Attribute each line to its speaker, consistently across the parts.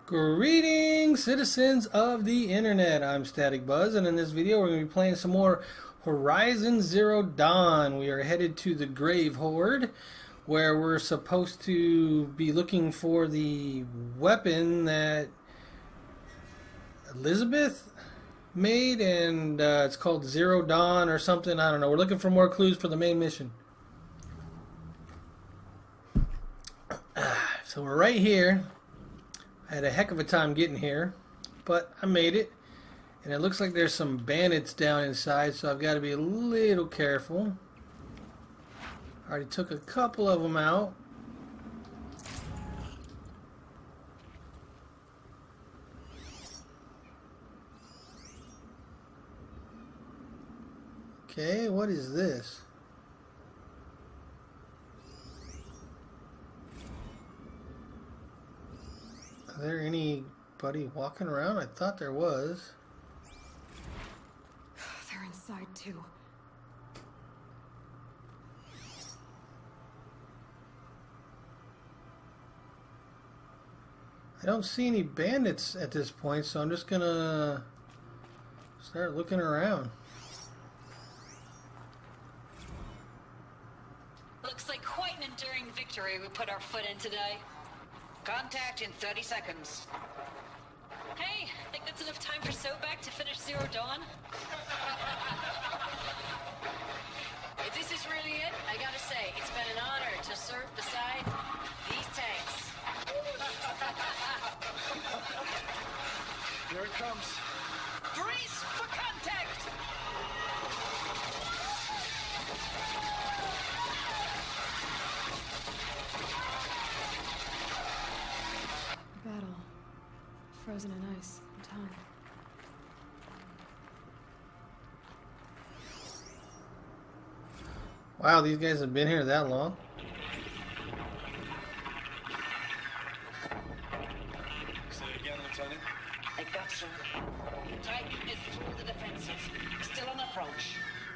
Speaker 1: Greetings, citizens of the internet. I'm Static Buzz, and in this video we're going to be playing some more Horizon Zero Dawn. We are headed to the Grave Horde, where we're supposed to be looking for the weapon that Elizabeth made, and it's called Zero Dawn or something. I don't know. We're looking for more clues for the main mission. So we're right here. I had a heck of a time getting here, but I made it. And it looks like there's some bandits down inside, so I've got to be a little careful. I already took a couple of them out. Okay, what is this? Is there anybody walking around? I thought there was.
Speaker 2: They're inside too.
Speaker 1: I don't see any bandits at this point, so I'm just gonna start looking around.
Speaker 3: Looks like quite an enduring victory we put our foot in today.
Speaker 4: Contact in 30 seconds.
Speaker 3: Hey, think that's enough time for Sobek to finish Zero Dawn? If this is really it, I gotta say, it's been an honor to serve beside these tanks.
Speaker 4: Here it comes.
Speaker 3: Brace for contact!
Speaker 2: Battle. Frozen in ice and time.
Speaker 1: Wow, these guys have been here that long.
Speaker 4: Say it again, Lieutenant.
Speaker 3: I got you. Titan is through the defenses. Still on approach.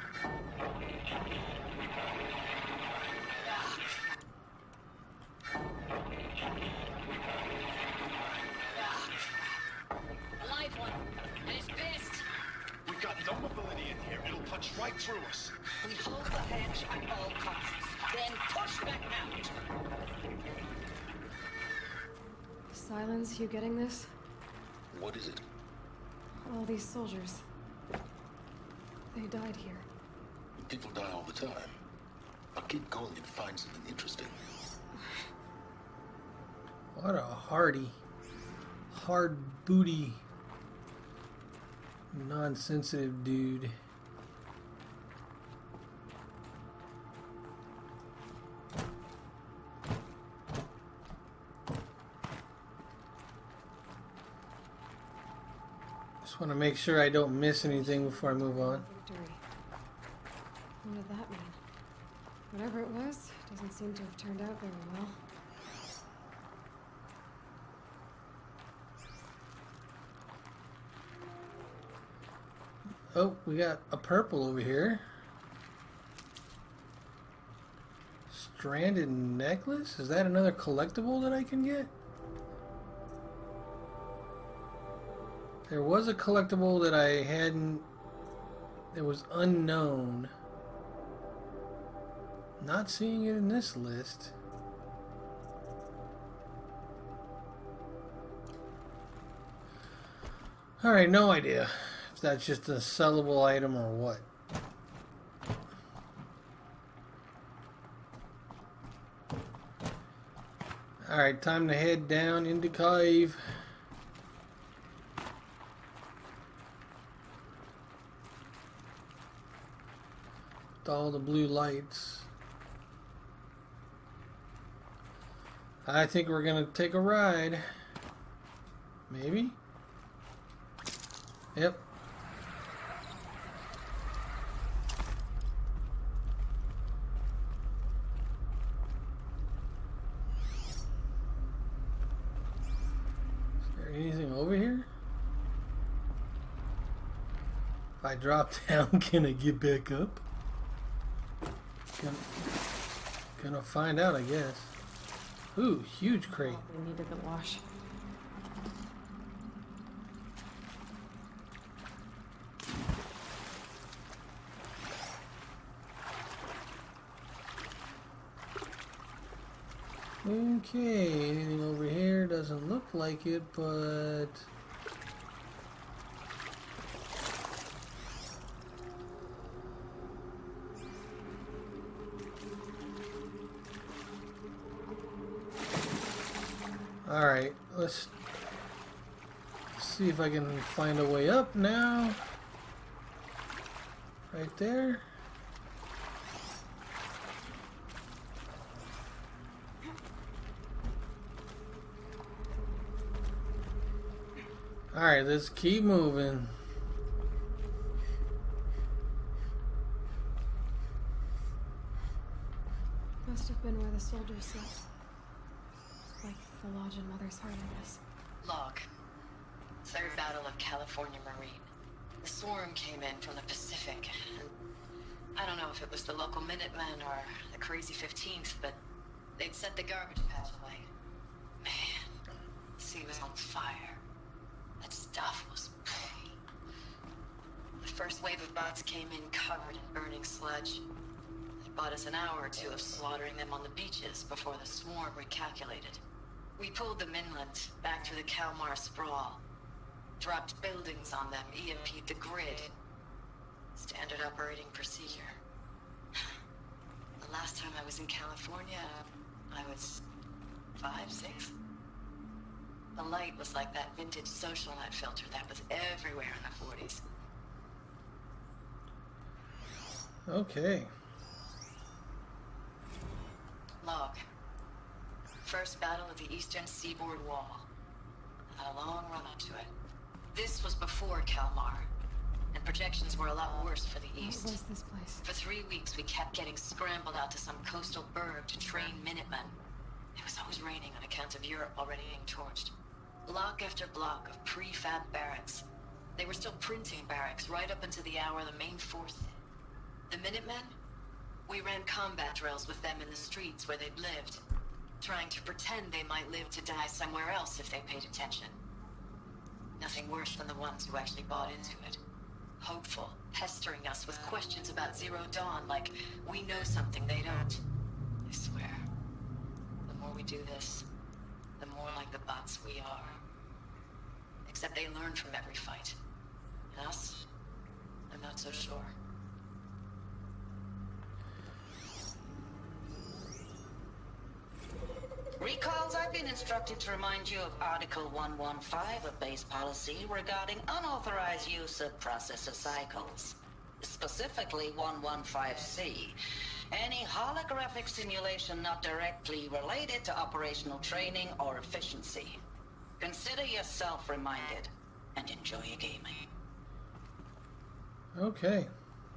Speaker 3: Alive one. And he's pissed.
Speaker 4: We've got no mobility in here. It'll punch right through us.
Speaker 3: We hold the hedge at all costs. Then push back out.
Speaker 2: Silence, you getting this?
Speaker 4: What is it?
Speaker 2: All these soldiers. They died here.
Speaker 5: People die all the time. I'll keep going and find something interesting.
Speaker 1: What a hardy, hard booty, non-sensitive dude. Just want to make sure I don't miss anything before I move on.
Speaker 2: Victory. What did that mean? Whatever it was, doesn't seem to have turned out very well.
Speaker 1: Oh, we got a purple over here. Stranded necklace? Is that another collectible that I can get? There was a collectible that I hadn't... It was unknown. Not seeing it in this list. Alright, no idea if that's just a sellable item or what. Alright, time to head down into cave. With all the blue lights. I think we're gonna take a ride. Maybe? Yep. Is there anything over here? If I drop down, can I get back up? Gonna find out, I guess. Ooh, huge crate.
Speaker 2: We needed the wash.
Speaker 1: Okay, anything over here? Doesn't look like it, but... Alright, let's see if I can find a way up now. Right there. Alright, let's keep moving.
Speaker 2: Must have been where the soldiers slept. Like the lodge in Mother's Heart, I guess.
Speaker 3: Log. Third Battle of California Marine. The swarm came in from the Pacific. And I don't know if it was the local Minutemen or the crazy 15th, but they'd set the garbage patch away. Man, the sea was on fire. That stuff was... The first wave of bots came in covered in burning sludge. It bought us an hour or two of slaughtering them on the beaches before the swarm recalculated. We pulled them inland, back through the Kalmar sprawl. Dropped buildings on them, EMP'd the grid. Standard operating procedure. The last time I was in California, I was 5, 6. The light was like that vintage social net filter that was everywhere in the 40s.
Speaker 1: Okay.
Speaker 3: Log. First battle of the eastern seaboard wall. Had a long run up to it. This was before Kalmar, and projections were a lot worse for the east.
Speaker 2: What was this place?
Speaker 3: For 3 weeks, we kept getting scrambled out to some coastal burg to train Minutemen. It was always raining on account of Europe already being torched. Block after block of prefab barracks. They were still printing barracks right up until the hour the main force hit. The Minutemen? We ran combat drills with them in the streets where they'd lived, trying to pretend they might live to die somewhere else if they paid attention. Nothing worse than the ones who actually bought into it. Hopeful, pestering us with questions about Zero Dawn like we know something they don't. I swear, the more we do this, the more like the bots we are. Except they learn from every fight. And us? I'm not so sure.
Speaker 6: Recalls, I've been instructed to remind you of Article 115 of base policy regarding unauthorized use of processor cycles. Specifically 115C. Any holographic simulation not directly related to operational training or efficiency. Consider yourself reminded and enjoy your gaming.
Speaker 1: Okay.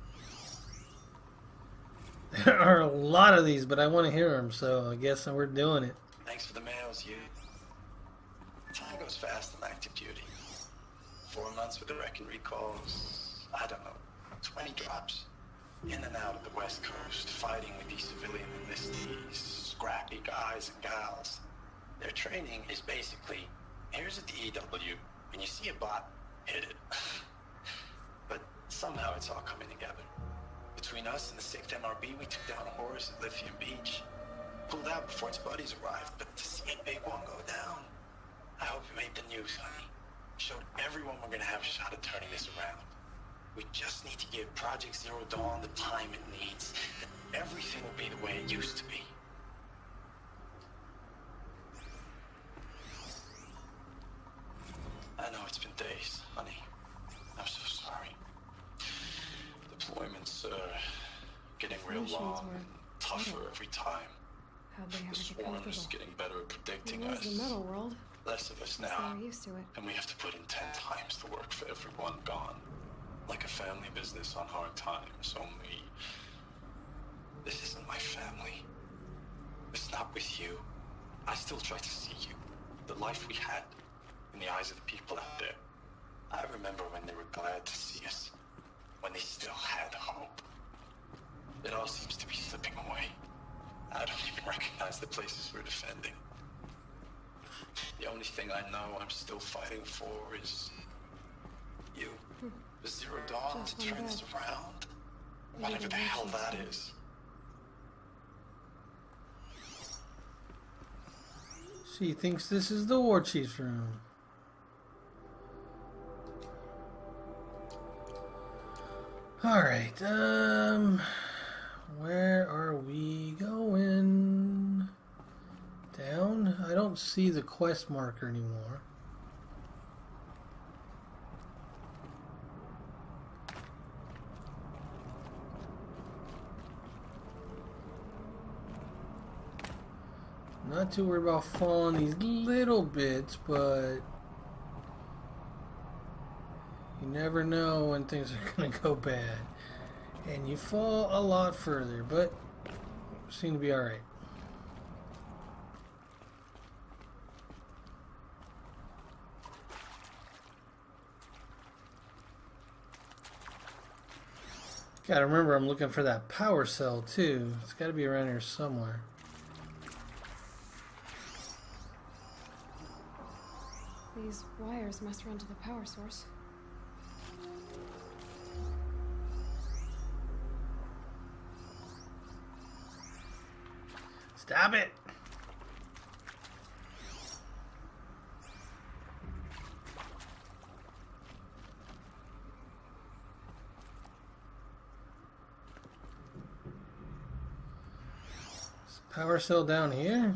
Speaker 1: There are a lot of these, but I want to hear them, so I guess we're doing it.
Speaker 4: Thanks for the mails, you. Time goes fast in active duty. 4 months with the wreck and recalls. I don't know, 20 drops. In and out of the West Coast, fighting with these civilian enlistees, scrappy guys and gals. Their training is basically, here's a DEW, and you see a bot, hit it. But somehow it's all coming together. Between us and the 6th MRB, we took down a horse at Lithium Beach. Pulled out before its buddies arrived, but to see a big one go down, I hope it made the news, honey. Showed everyone we're gonna have a shot at turning this around. We just need to give Project Zero Dawn the time it needs. Everything will be the way it used to be. I know it's been days, honey. I'm so sorry. Deployments are getting real long and tougher every time.
Speaker 2: How'd they ever
Speaker 4: The
Speaker 2: get
Speaker 4: swarm is
Speaker 2: comfortable?
Speaker 4: getting better at predicting
Speaker 2: It was
Speaker 4: us.
Speaker 2: the metal world.
Speaker 4: Less of us
Speaker 2: Guess
Speaker 4: now.
Speaker 2: they were used to it.
Speaker 4: And we have to put in 10 times the work for everyone gone. Like a family business on hard times, only... This isn't my family. It's not with you. I still try to see you. The life we had in the eyes of the people out there. I remember when they were glad to see us. When they still had hope. It all seems to be slipping away. I don't even recognize the places we're defending. The only thing I know I'm still fighting for is you. The Zero Dawn to turn this around. Whatever the hell that is.
Speaker 1: She thinks this is the war chief's room. Alright, where are we going? Down? I don't see the quest marker anymore. Not too worried about falling these little bits, but you never know when things are going to go bad. And you fall a lot further, but seem to be alright. Gotta remember I'm looking for that power cell too. It's gotta be around here somewhere.
Speaker 2: These wires must run to the power source.
Speaker 1: Stop it! Is the power cell down here?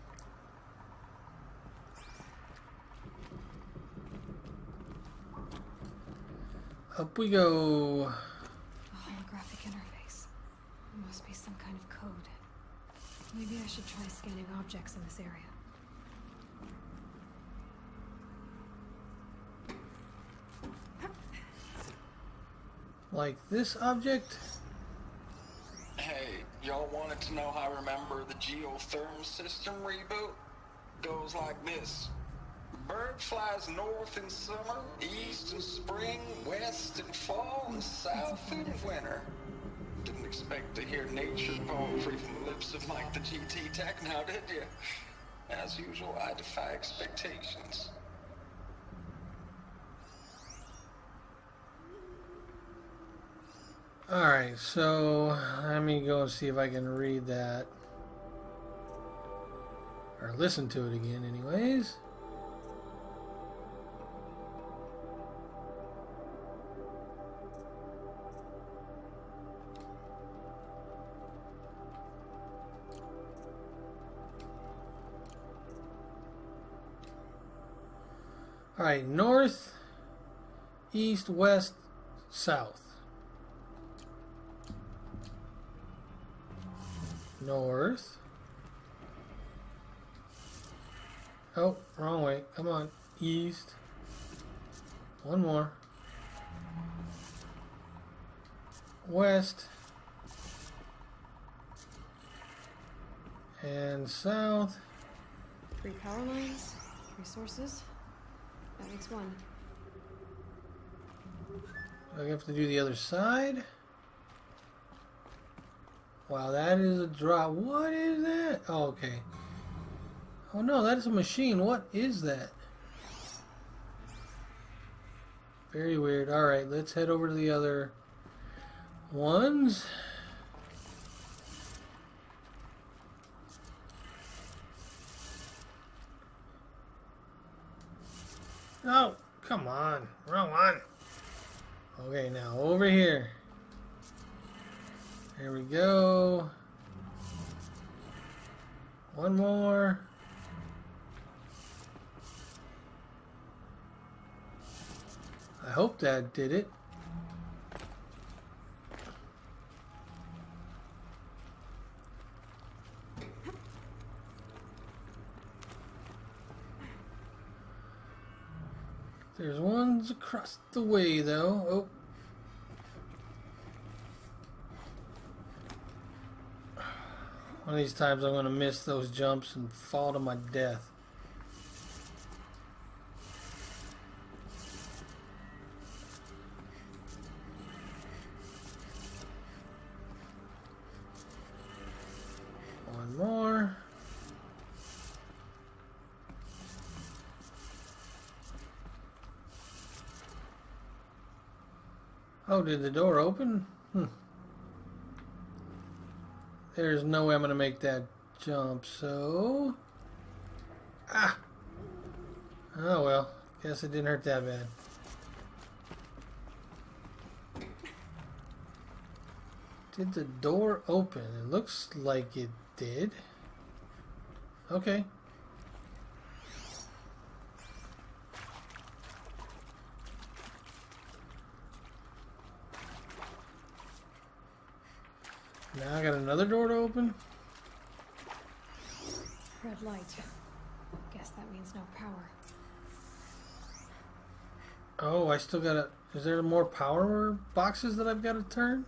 Speaker 1: Up we go.
Speaker 2: A holographic interface. There must be some kind of code. Maybe I should try scanning objects in this area.
Speaker 1: Like this object?
Speaker 4: Hey, y'all wanted to know how I remember the geothermal system reboot? Goes like this. Bird flies north in summer, east in spring, west in fall, and south in winter. Didn't expect to hear nature poetry from the lips of Mike the GT Tech now, did you? As usual, I defy expectations.
Speaker 1: Alright, so let me go and see if I can read that. Or listen to it again anyways. Alright, north, east, west, south. North. Oh, wrong way. Come on. East. One more. West. And south.
Speaker 2: 3 power lines, 3 sources. That makes 1.
Speaker 1: Do I have to do the other side? Wow, that is a drop. What is that? Oh, okay. Oh no, that is a machine. What is that? Very weird. Alright, let's head over to the other ones. Oh, come on. Wrong one. Okay, now over here. There we go. One more. I hope that did it. There's ones across the way though. Oh. One of these times I'm going to miss those jumps and fall to my death. One more. Oh, did the door open? There's no way I'm going to make that jump, so... Ah! Oh well, guess it didn't hurt that bad. Did the door open? It looks like it did. Okay. Now I got another door to open.
Speaker 2: Red light. Guess that means no power.
Speaker 1: Oh, I still gotta... Is there more power boxes that I've got to turn?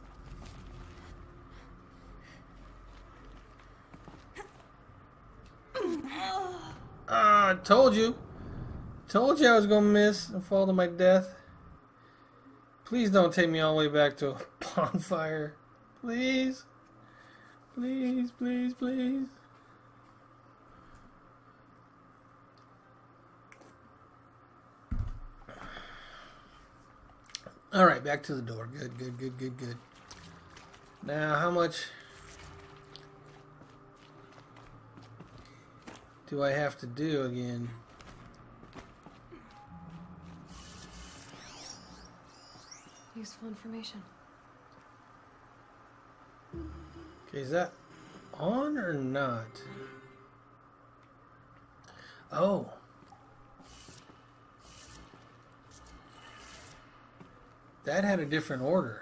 Speaker 1: Ah, I told you. Told you I was gonna miss and fall to my death. Please don't take me all the way back to a bonfire. Please. Please, please, please. Alright, back to the door. Good, good, good, good, good. Now, how much do I have to do again?
Speaker 2: Useful information.
Speaker 1: Okay, is that on or not? Oh. That had a different order.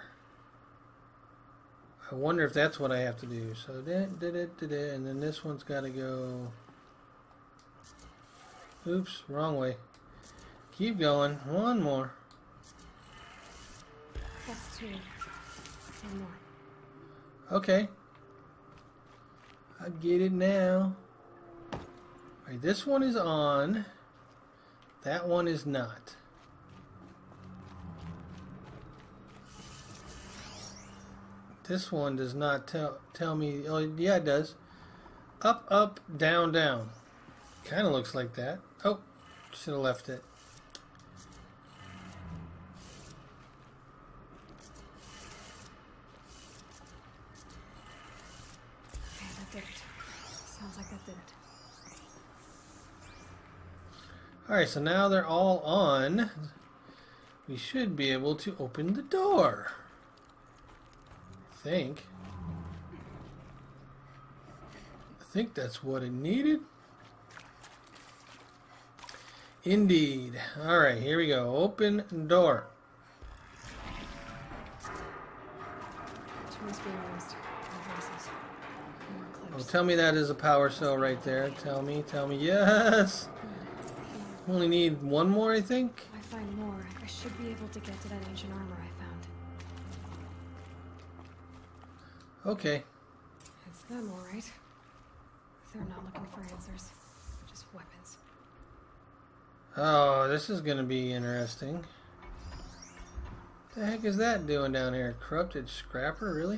Speaker 1: I wonder if that's what I have to do. So that, and then this one's got to go. Oops, wrong way. Keep going. One more.
Speaker 2: That's two. One more.
Speaker 1: Okay. I get it now. Alright, this one is on. That one is not. This one does not tell me. Oh, yeah, it does. Up, up, down, down. Kind of looks like that. Oh, should have left it.
Speaker 2: Okay, that did it. Sounds like that did it.
Speaker 1: Alright, so now they're all on. We should be able to open the door. I think that's what it needed. Indeed. Alright, here we go. Open door.
Speaker 2: Tools being used.
Speaker 1: Oh, tell me that is a power cell right there. Tell me. Yes! Only need one more, I think.
Speaker 2: If I find more, I should be able to get to that ancient armor I found.
Speaker 1: Okay.
Speaker 2: It's them, all right. They're not looking for answers, just weapons.
Speaker 1: Oh, this is going to be interesting. What the heck is that doing down here? Corrupted scrapper, really?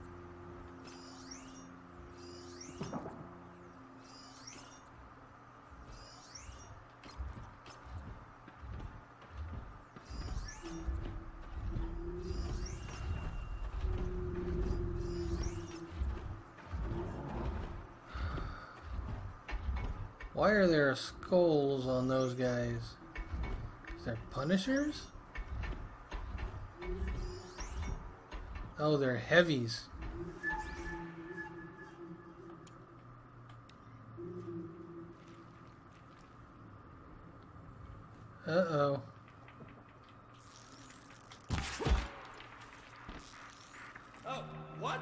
Speaker 1: Why are there skulls on those guys? Is there punishers? Oh, they're heavies. Uh-oh.
Speaker 7: Oh, what?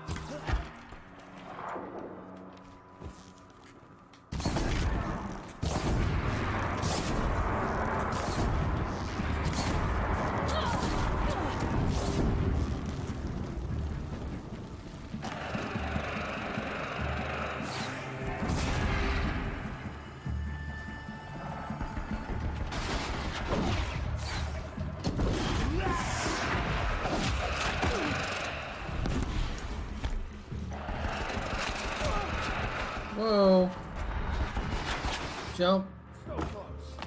Speaker 1: Whoa. Jump.
Speaker 7: So close.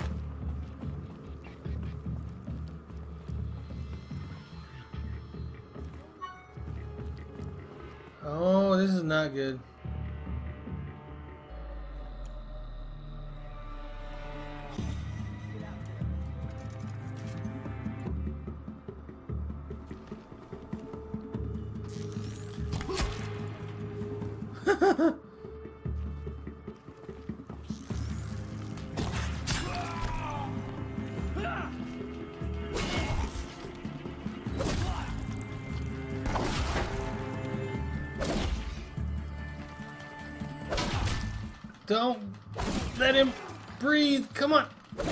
Speaker 1: Oh, this is not good. Don't let him breathe. Come on.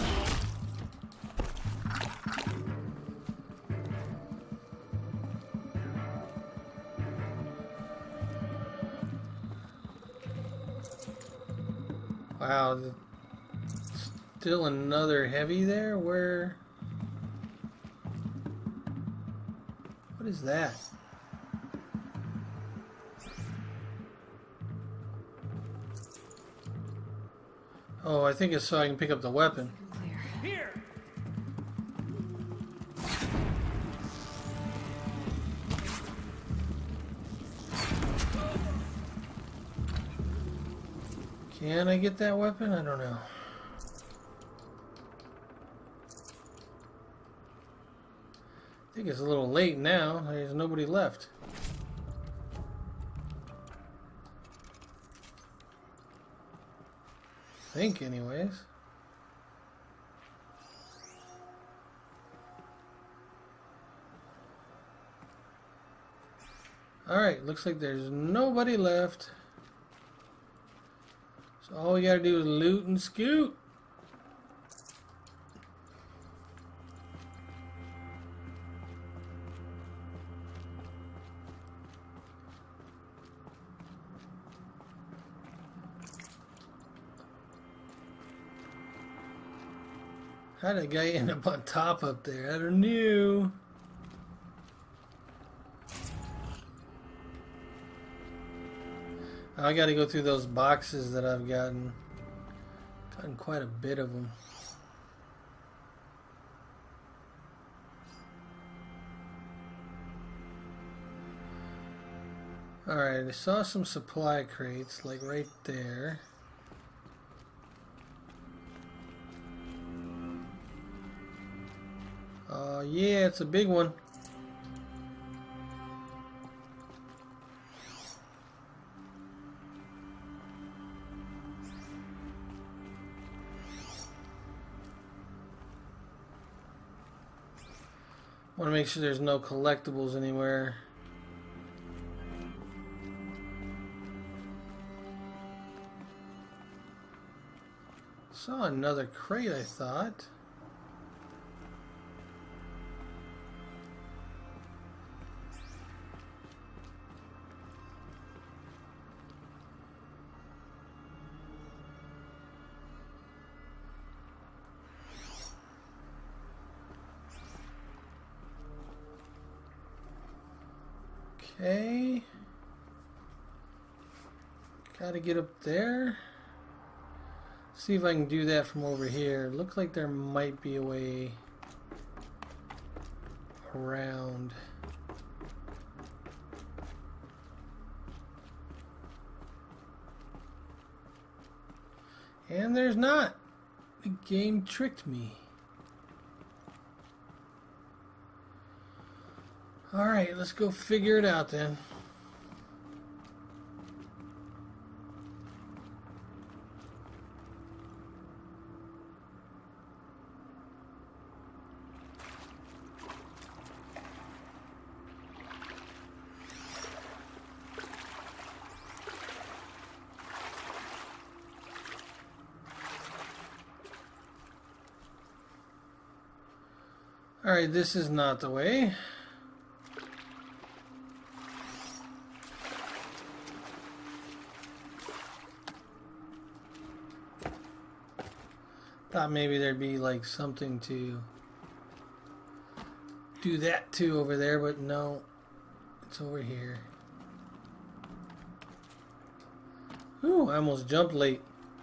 Speaker 1: Wow. Still another heavy there? Where? What is that? Oh, I think it's so I can pick up the weapon.
Speaker 7: Here!
Speaker 1: Can I get that weapon? I don't know. I think it's a little late now. There's nobody left. I think, anyways. Alright, looks like there's nobody left. So all we gotta do is loot and scoot. How did that guy end up on top up there? I don't know. I gotta go through those boxes that I've gotten. Gotten quite a bit of them. Alright, I saw some supply crates, like right there. Oh yeah, it's a big one. Want to make sure there's no collectibles anywhere. Saw another crate, I thought. Okay. Gotta get up there. See if I can do that from over here. Looks like there might be a way around. And there's not. The game tricked me. Alright, let's go figure it out then. Alright, this is not the way. Thought maybe there'd be like something to do that to over there, but no, it's over here. Ooh, I almost jumped late.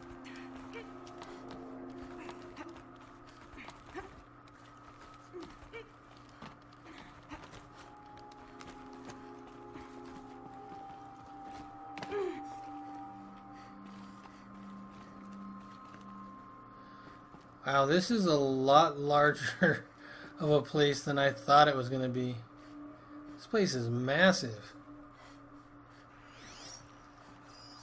Speaker 1: Wow, this is a lot larger of a place than I thought it was going to be. This place is massive.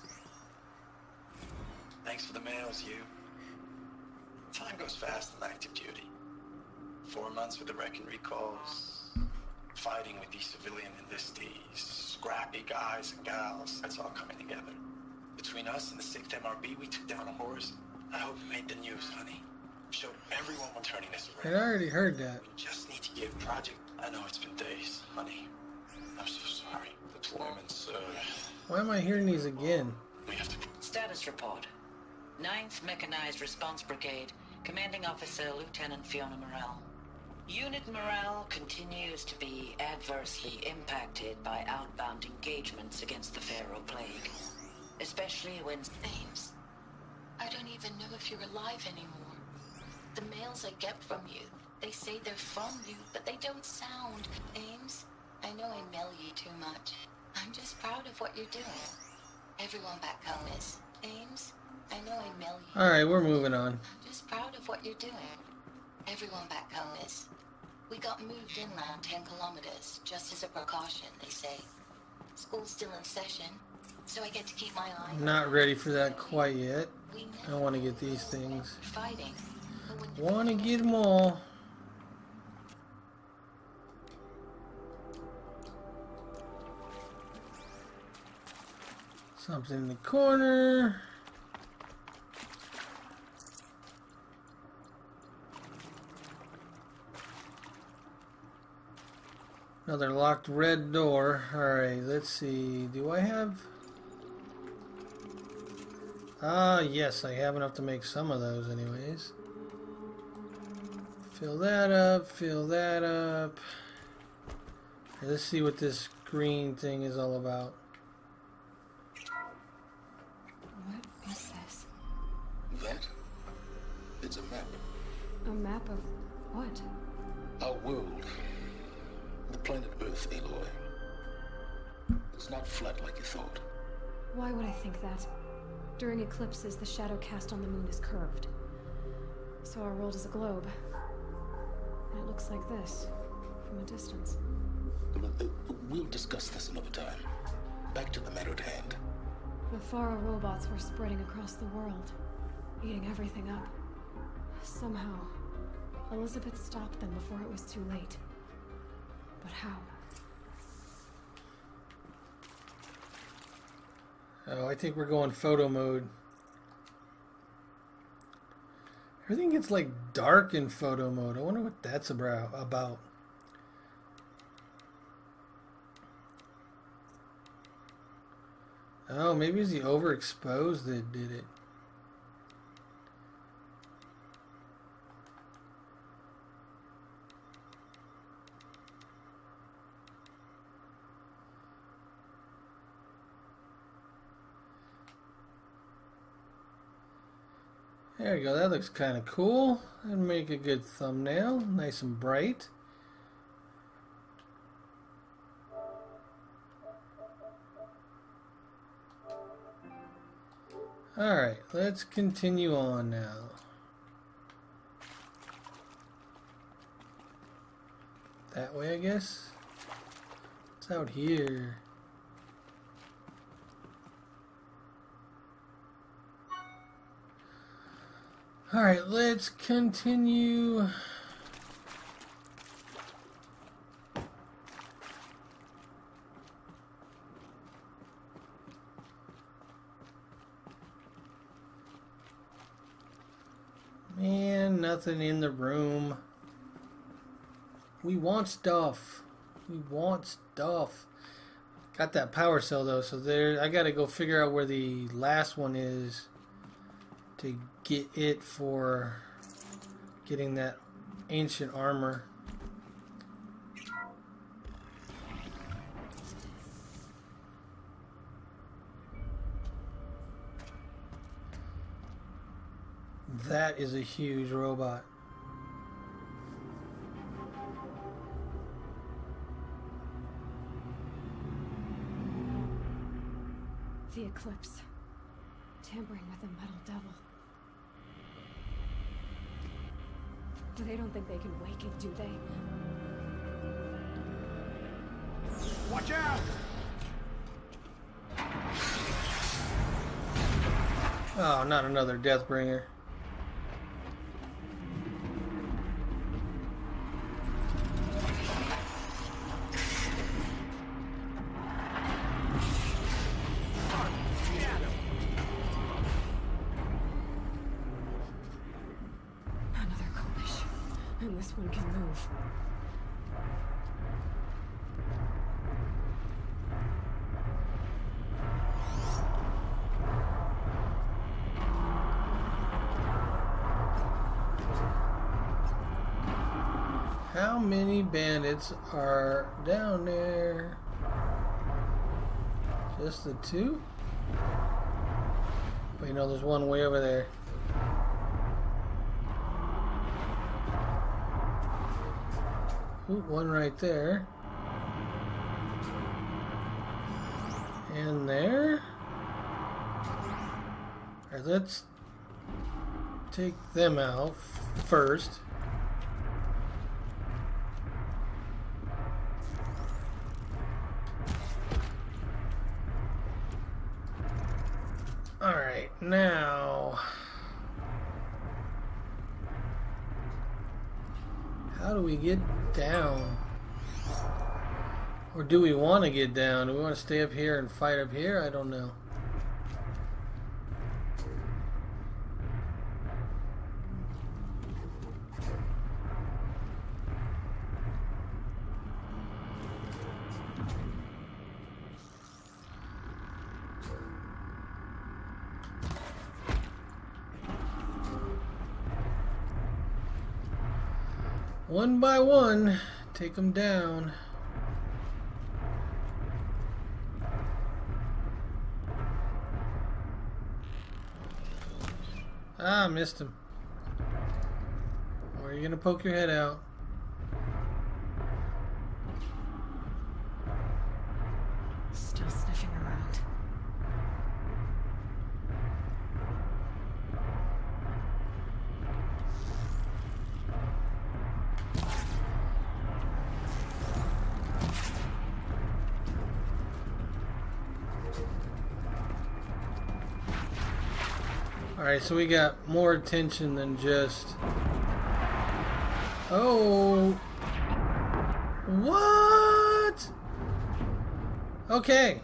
Speaker 4: Thanks for the mails, you. Time goes fast in active duty. 4 months with the wreck and recalls. Fighting with these civilian enlistees. Scrappy guys and gals. That's all coming together. Between us and the 6th MRB, we took down a horse. I hope you made the news, honey. Showed everyone we're turning this around.
Speaker 1: I already heard that.
Speaker 4: We just need to get Project... I know it's been days, honey. I'm so sorry. Deployments,
Speaker 1: Why am I hearing these again?
Speaker 4: we have to...
Speaker 6: Status report. 9th Mechanized Response Brigade, Commanding Officer Lieutenant Fiona Morrell. Unit morale continues to be adversely impacted by outbound engagements against the Pharaoh Plague. Especially when...
Speaker 3: Ames, I don't even know if you're alive anymore. The mails I get from you, they say they're from you, but they don't sound. Ames, I know I mail you too much. I'm just proud of what you're doing. Everyone back home is. Ames, I know I mail you.
Speaker 1: Alright, we're moving on.
Speaker 3: I'm just proud of what you're doing. Everyone back home is. We got moved inland 10 kilometers, just as a precaution, they say. School's still in session, so I get to keep my eye on...
Speaker 1: Not ready for that quite yet.
Speaker 3: We
Speaker 1: I want to get these things.
Speaker 3: fighting. But when you
Speaker 1: Want to get them all. Something in the corner. Another locked red door. Alright, let's see. Do I have... Ah, yes, I have enough to make some of those anyways. Fill that up, fill that up. Let's see what this green thing is all about.
Speaker 2: What is this?
Speaker 5: That? It's a map.
Speaker 2: A map of what?
Speaker 5: Our world. The planet Earth, Aloy. It's not flat like you thought.
Speaker 2: Why would I think that? During eclipses, the shadow cast on the moon is curved. So our world is a globe. And it looks like this, from a distance.
Speaker 5: We'll discuss this another time. Back to the matter at hand.
Speaker 2: The Faro robots were spreading across the world, eating everything up. Somehow, Elizabeth stopped them before it was too late. But how?
Speaker 1: Oh, I think we're going photo mode. Everything gets like dark in photo mode. I wonder what that's about. Oh, maybe it's the overexposed that did it. There you go, that looks kind of cool. That'd make a good thumbnail, nice and bright. Alright, let's continue on now. That way, I guess? It's out here. Alright, let's continue. Man, nothing in the room. We want stuff. We want stuff. Got that power cell though, so there I gotta go figure out where the last one is to get it for getting that ancient armor. That is a huge robot.
Speaker 2: The eclipse. Tampering with the metal devil. They don't think they can wake it, do they?
Speaker 7: Watch out!
Speaker 1: Oh, not another Deathbringer.
Speaker 2: Another Polish. And this one can move.
Speaker 1: How many bandits are down there? Just the two? Wait, no, there's one way over there. Ooh, one right there. And there. Alright, let's take them out first. Alright, now how do we get down? Or do we want to get down? Do we want to stay up here and fight up here? I don't know. One by one, take them down. Ah, missed him. Where are you gonna poke your head out?
Speaker 2: Still sniffing around.
Speaker 1: Alright, so we got more attention than just... Oh! What? Okay.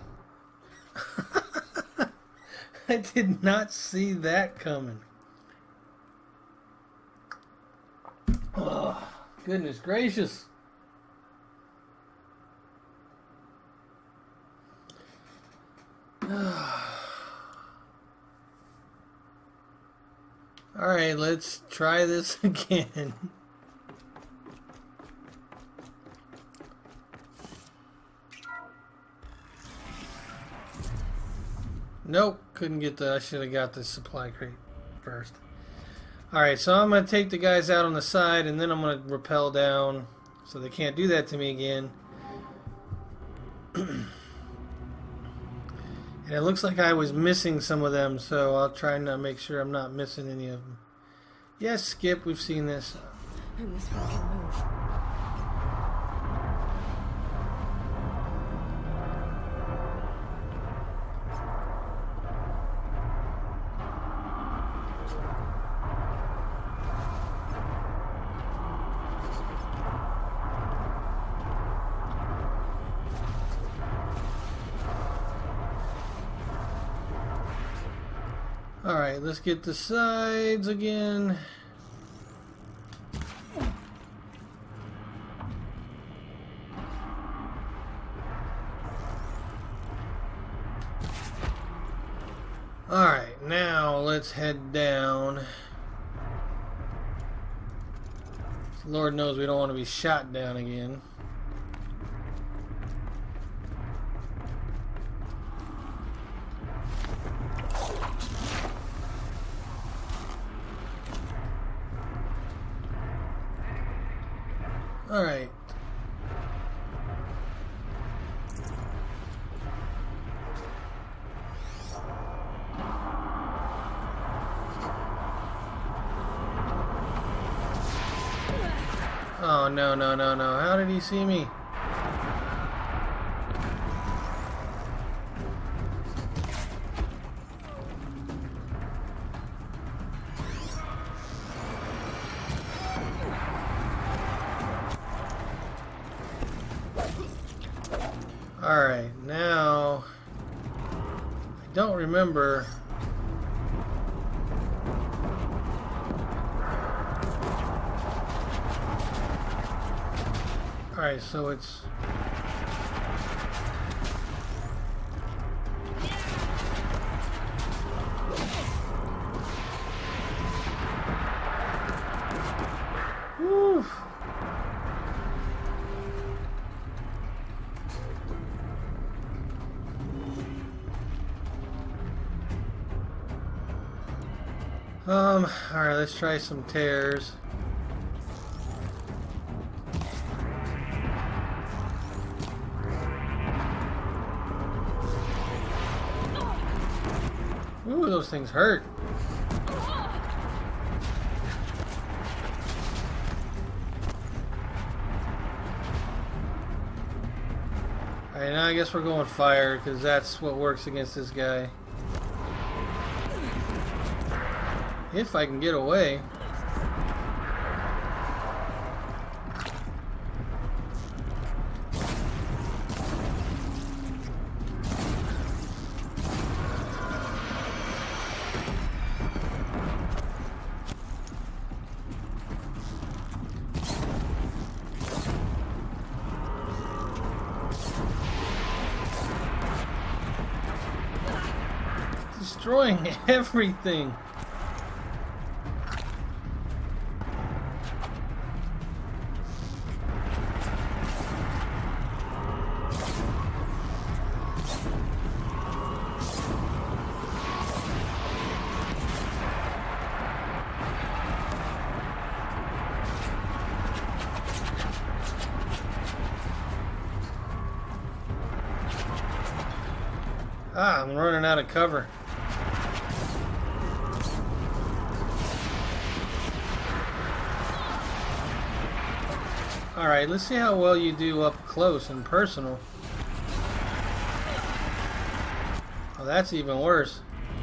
Speaker 1: I did not see that coming. Oh, goodness gracious. Alright, let's try this again. Nope, couldn't get the... I should have got the supply crate first. Alright, so I'm going to take the guys out on the side, and then I'm going to rappel down so they can't do that to me again. And it looks like I was missing some of them, so I'll try and make sure I'm not missing any of them. Yes, Skip, we've seen this.
Speaker 2: And this one can move.
Speaker 1: Alright, let's get the sides again. Alright, now let's head down. Lord knows we don't want to be shot down again. Alright. Oh, no, no, no, no. How did he see me? Alright, now I don't remember. Alright, so it's woo. Alright, let's try some tears. Ooh, those things hurt. Alright, now I guess we're going fire, because that's what works against this guy. If I can get away. Destroying everything. Ah, I'm running out of cover. Alright, let's see how well you do up close and personal. Oh, that's even worse.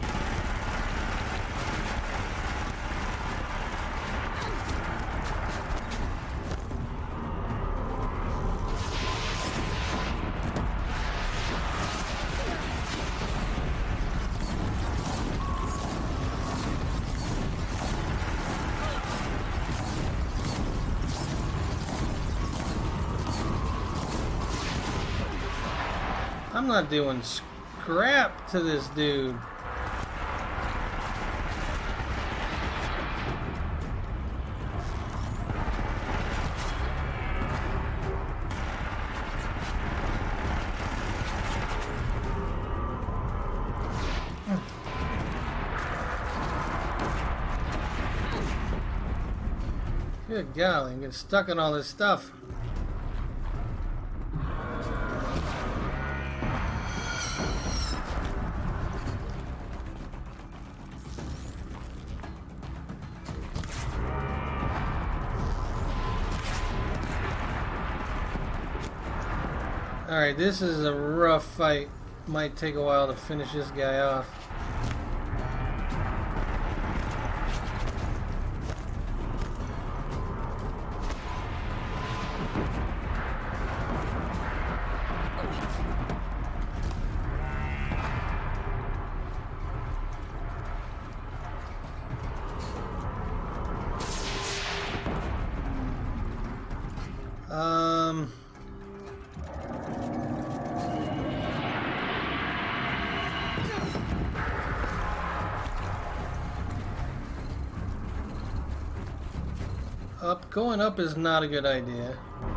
Speaker 1: I'm not doing scrap to this dude. Good golly, I'm getting stuck in all this stuff. Alright, this is a rough fight. Might take a while to finish this guy off. Going up is not a good idea.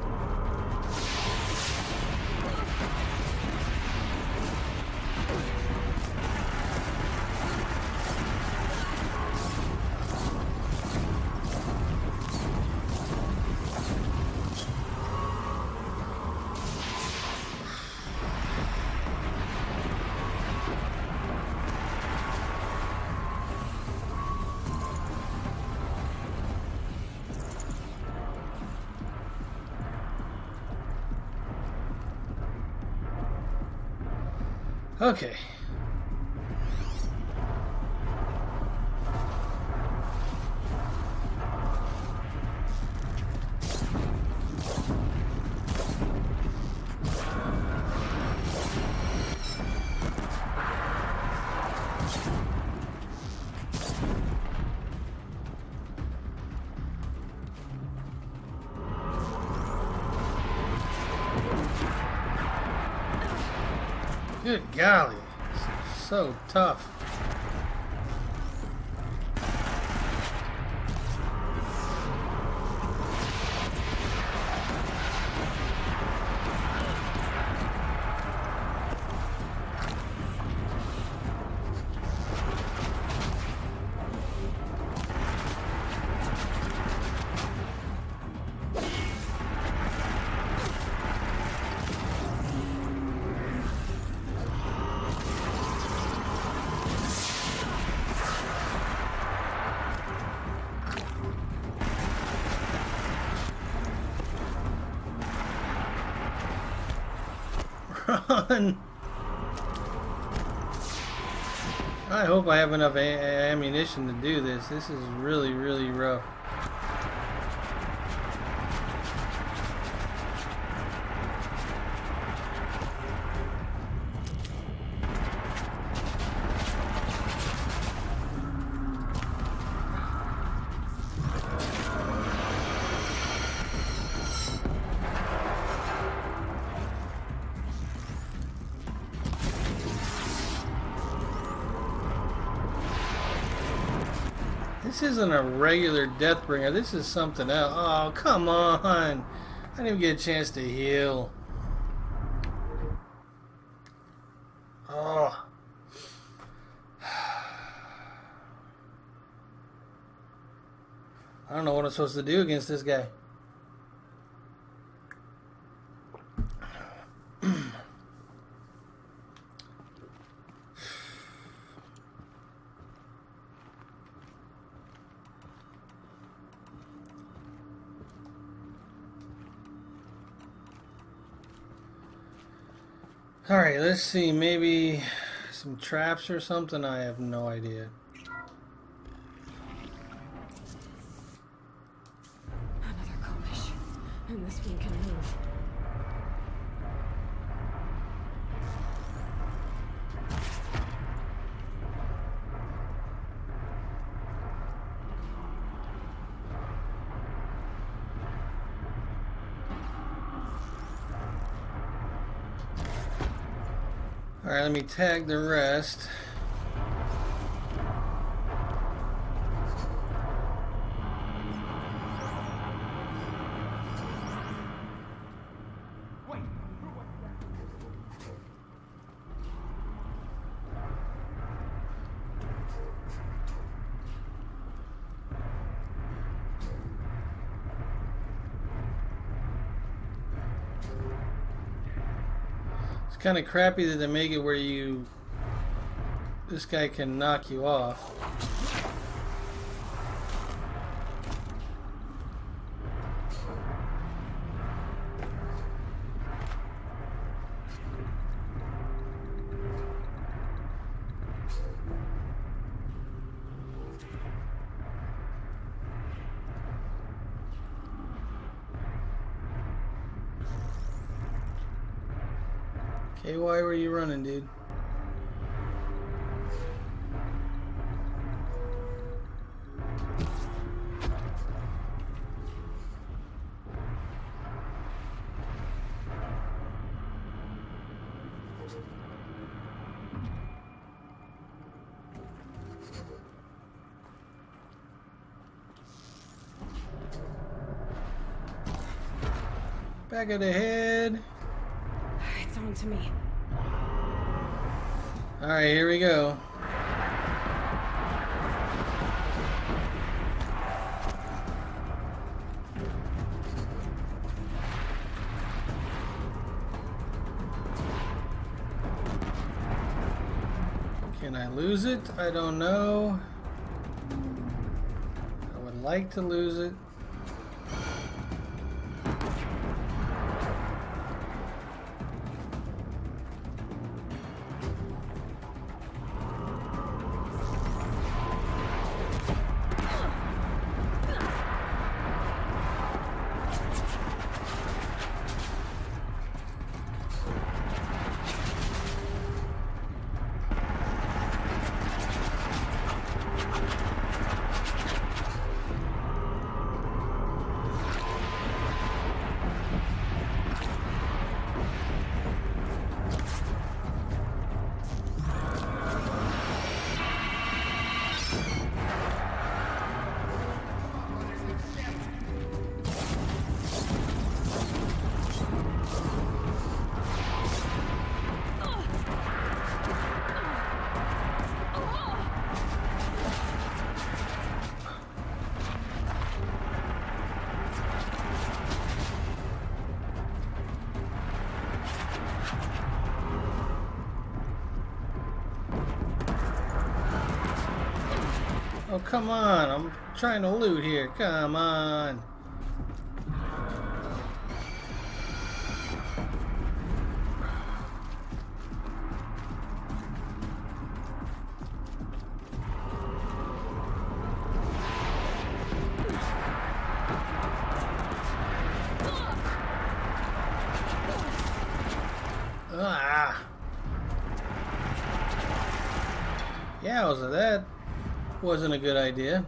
Speaker 1: Okay. Good golly. So tough. Run! I hope I have enough ammunition to do this. This is really, really rough. This isn't a regular Deathbringer. This is something else. Oh, come on. I didn't even get a chance to heal. Oh. I don't know what I'm supposed to do against this guy. Alright, let's see, maybe some traps or something? I have no idea.
Speaker 2: Another Kovish. And this one can move.
Speaker 1: Alright, let me tag the rest. It's kind of crappy that they make it where this guy can knock you off. Okay, why were you running, dude? Back of the head.
Speaker 2: It's on to me.
Speaker 1: Alright, here we go. Can I lose it? I don't know. I would like to lose it. Oh, come on. I'm trying to loot here. Come on. Ah. Yeah, that wasn't a good idea.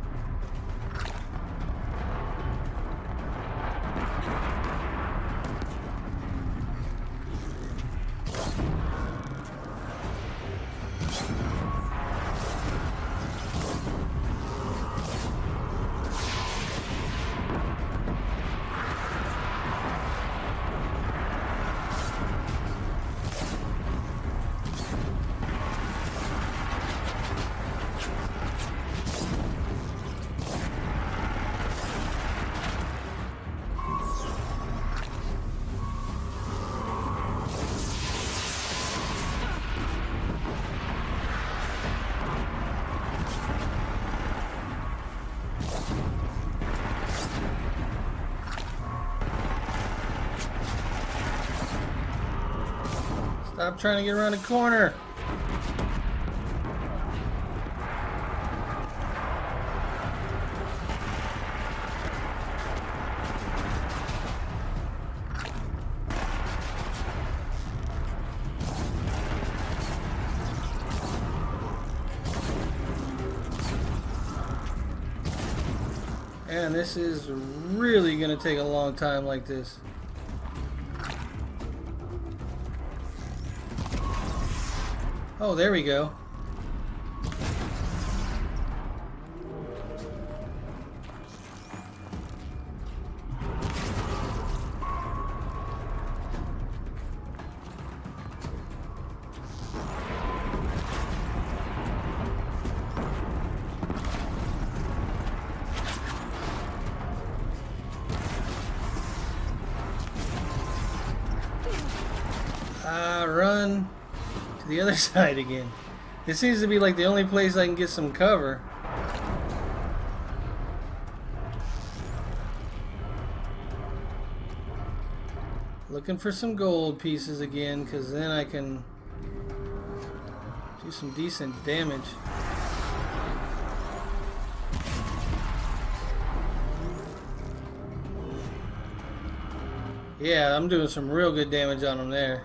Speaker 1: Stop trying to get around the corner. And this is really going to take a long time like this. Oh, there we go. Run to the other side again. This seems to be like the only place I can get some cover. Looking for some gold pieces again, because then I can do some decent damage. Yeah, I'm doing some real good damage on them there.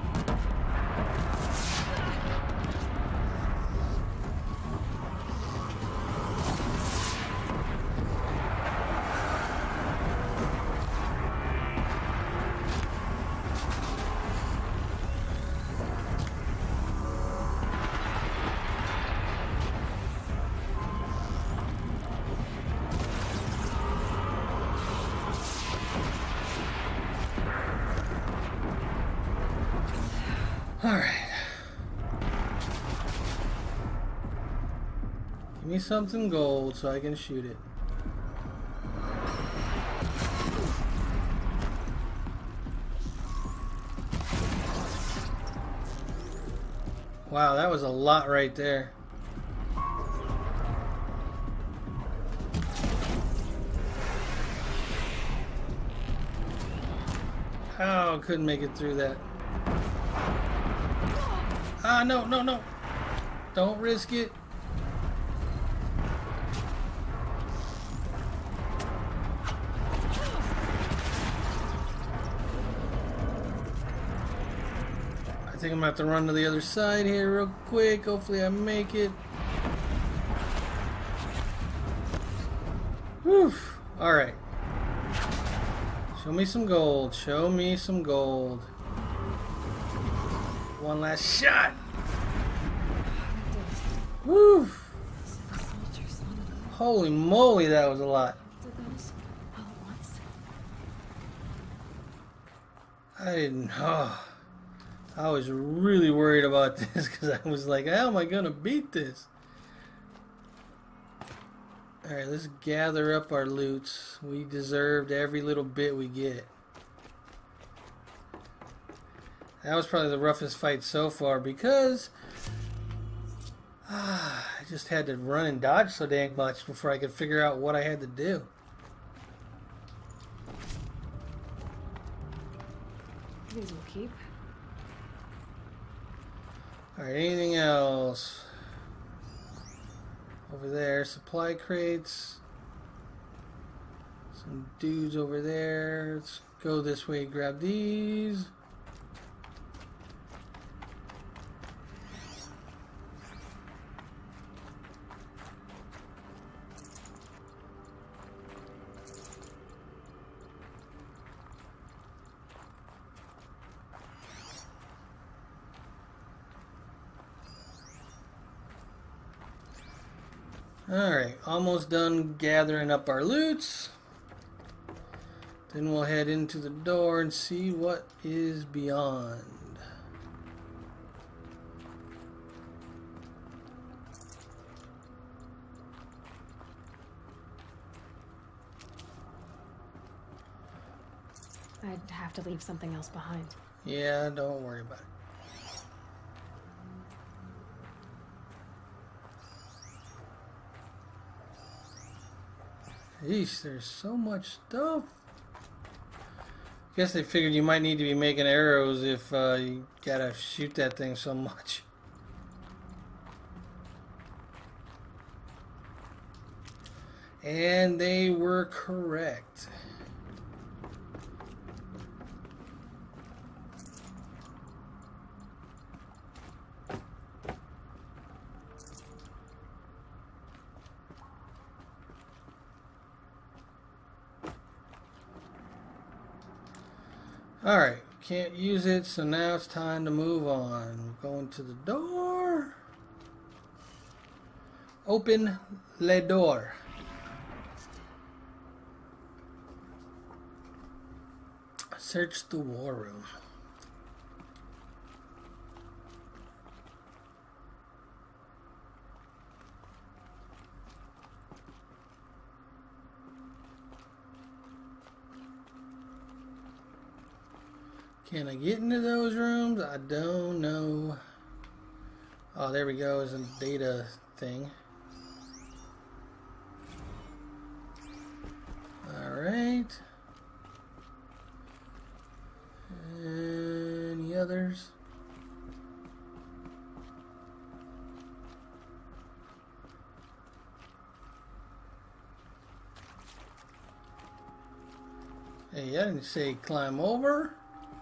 Speaker 1: Alright. Give me something gold so I can shoot it. Wow, that was a lot right there. Oh, couldn't make it through that. Ah, no, no, no. Don't risk it. I think I'm gonna have to run to the other side here real quick. Hopefully I make it. Whew. Alright. Show me some gold. Show me some gold. One last shot. Woo! Holy moly, that was a lot. I didn't. Oh, I was really worried about this because I was like, how am I gonna beat this? Alright, let's gather up our loots. We deserved every little bit we get. That was probably the roughest fight so far because I just had to run and dodge so dang much before I could figure out what I had to do.
Speaker 2: These will keep.
Speaker 1: Alright, anything else? Over there, supply crates. Some dudes over there. Let's go this way, grab these. Alright, almost done gathering up our loots. Then we'll head into the door and see what is beyond.
Speaker 2: I'd have to leave something else behind.
Speaker 1: Yeah, don't worry about it. Yeesh, there's so much stuff. Guess they figured you might need to be making arrows if you gotta shoot that thing so much. And they were correct. Alright, can't use it, so now it's time to move on. We're going to the door. Open le door. Search the war room. Can I get into those rooms? I don't know. Oh, there we go. It's a data thing. Alright. Any others? Hey, I didn't say climb over.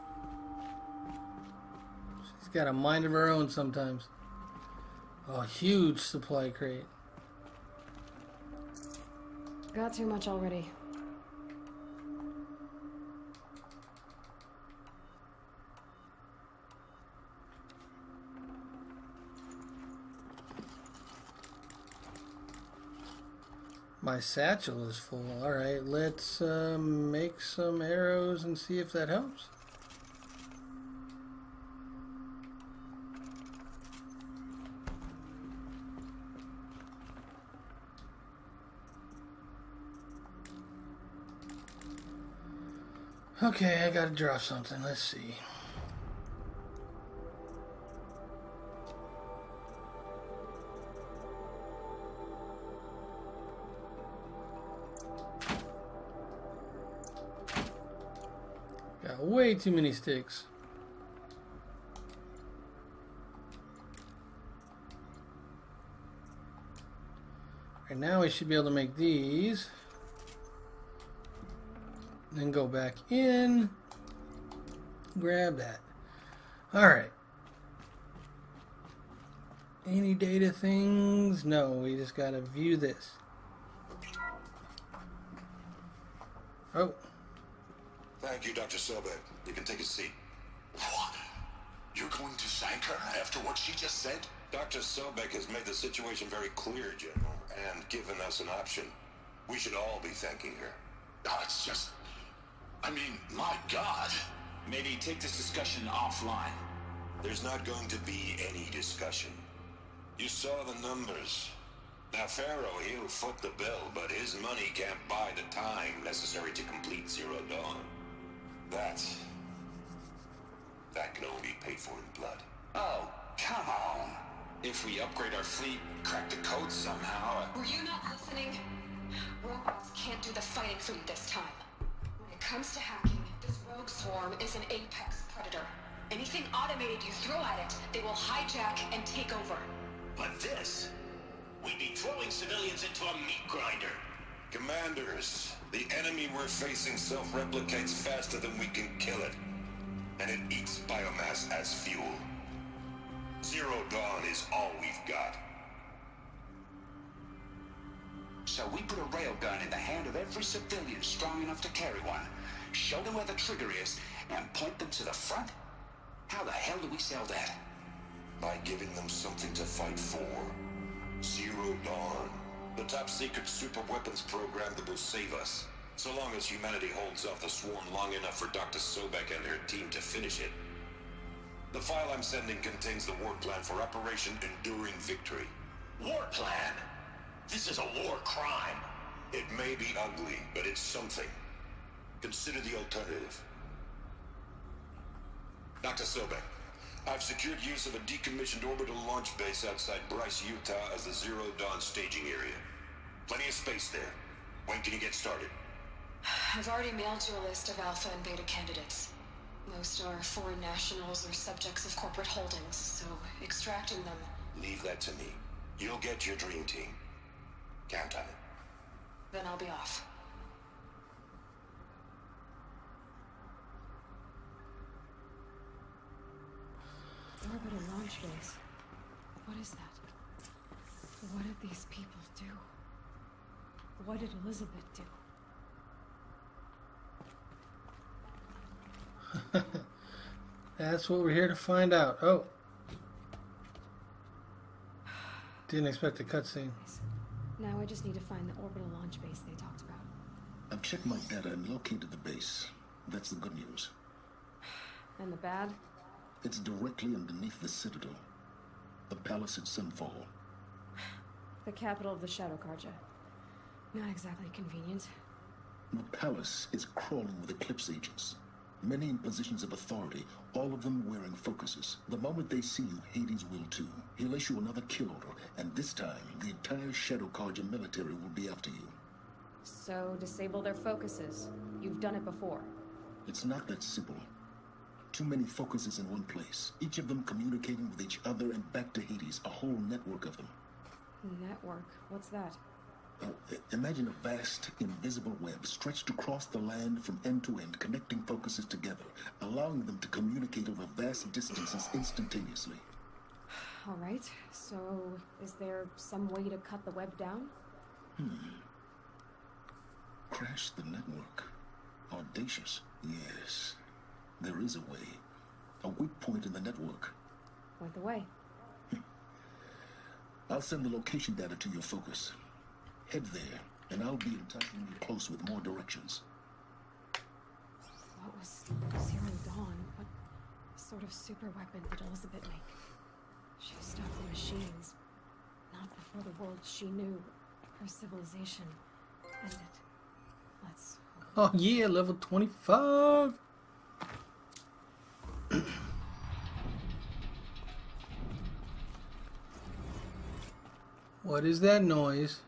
Speaker 1: She's got a mind of her own sometimes. Oh, huge supply crate.
Speaker 2: Got too much already.
Speaker 1: My satchel is full. Alright, let's make some arrows and see if that helps. Okay, I gotta draw something. Let's see. Got way too many sticks. Right now we should be able to make these. Then go back in. Grab that. Alright. Any data things? No, we just gotta view this. Oh.
Speaker 5: Thank you, Dr. Sobek. You can take a seat.
Speaker 8: What? You're going to thank her after what she just said?
Speaker 5: Dr. Sobek has made the situation very clear, General, and given us an option. We should all be thanking her.
Speaker 8: Oh, it's just... I mean, my God.
Speaker 9: Maybe take this discussion offline.
Speaker 5: There's not going to be any discussion. You saw the numbers. Now, Pharaoh, he'll foot the bill, but his money can't buy the time necessary to complete Zero Dawn. That can only be paid for in blood.
Speaker 8: Oh, come on.
Speaker 9: If we upgrade our fleet, crack the code somehow...
Speaker 2: Were you not listening? Robots can't do the fighting for you this time. When it comes to hacking, this rogue swarm is an apex predator. Anything automated you throw at it, they will hijack and take over.
Speaker 8: But this, we'd be throwing civilians into a meat grinder.
Speaker 5: Commanders, the enemy we're facing self-replicates faster than we can kill it. And it eats biomass as fuel. Zero Dawn is all we've got.
Speaker 9: So we put a railgun in the hand of every civilian strong enough to carry one, show them where the trigger is, and point them to the front? How the hell do we sell that?
Speaker 5: By giving them something to fight for. Zero Dawn. The top-secret super weapons program that will save us. So long as humanity holds off the swarm long enough for Dr. Sobek and her team to finish it. The file I'm sending contains the war plan for Operation Enduring Victory.
Speaker 8: War plan? This is a war crime.
Speaker 5: It may be ugly, but it's something. Consider the alternative. Dr. Sobek, I've secured use of a decommissioned orbital launch base outside Bryce, Utah as the Zero Dawn staging area. Plenty of space there. When can you get started?
Speaker 2: I've already mailed you a list of alpha and beta candidates. Most are foreign nationals or subjects of corporate holdings, so extracting them...
Speaker 5: Leave that to me. You'll get your dream team. Count on it.
Speaker 2: Then I'll be off. Orbital launch base. What is that? What did these people do? What did Elizabeth do?
Speaker 1: That's what we're here to find out. Oh. Didn't expect a cutscene.
Speaker 2: Now I just need to find the orbital launch base they talked about.
Speaker 10: I've checked my data and located the base. That's the good news.
Speaker 2: And the bad?
Speaker 10: It's directly underneath the Citadel. The palace at Sunfall.
Speaker 2: The capital of the Shadow Carja. Not exactly convenient.
Speaker 10: The palace is crawling with Eclipse agents. Many in positions of authority, all of them wearing focuses. The moment they see you, Hades will too. He'll issue another kill order, and this time, the entire Shadow Carja military will be after you.
Speaker 2: So, disable their focuses. You've done it before.
Speaker 10: It's not that simple. Too many focuses in one place, each of them communicating with each other and back to Hades, a whole network of them.
Speaker 2: Network? What's that?
Speaker 10: Imagine a vast, invisible web stretched across the land from end to end, connecting focuses together, allowing them to communicate over vast distances instantaneously.
Speaker 2: All right, so is there some way to cut the web down?
Speaker 10: Crash the network. Audacious. Yes, there is a way. A weak point in the network.
Speaker 2: Point the way.
Speaker 10: I'll send the location data to your focus. Head there, and I'll be in touch when you're close with more directions.
Speaker 2: What was Zero Dawn? What sort of super weapon did Elizabeth make? She stopped the machines. Not before the world she knew, her civilization, ended. Let's...
Speaker 1: Oh yeah, level 25! What is that noise?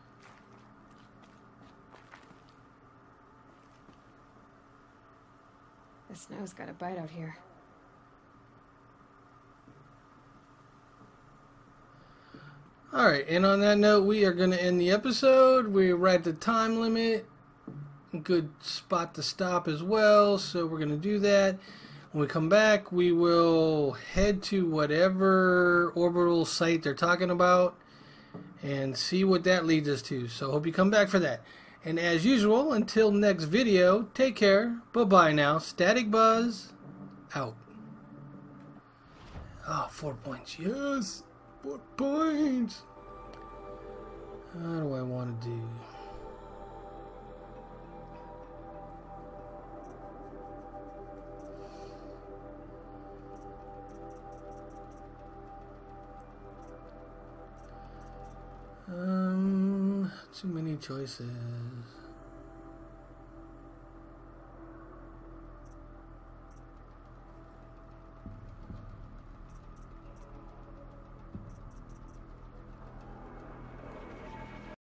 Speaker 2: The snow's got a bite out here.
Speaker 1: Alright, and on that note, we are going to end the episode. We're right at the time limit. Good spot to stop as well, so we're going to do that. When we come back, we will head to whatever orbital site they're talking about and see what that leads us to. So hope you come back for that. And as usual, until next video, take care. Bye-bye now. Static Buzz, out. Ah, 4 points. Yes! 4 points! How do I want to do? Too many choices.